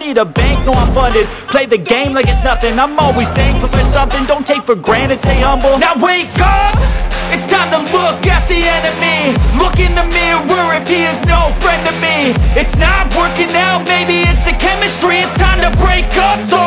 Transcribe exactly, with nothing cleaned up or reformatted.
need a bank, no I'm funded. Play the game like it's nothing, I'm always thankful for something. Don't take for granted, stay humble. Now wake up, it's time to look at the enemy. Look in the mirror if he is no friend to me. It's not working out, maybe it's the chemistry. It's time to break up, so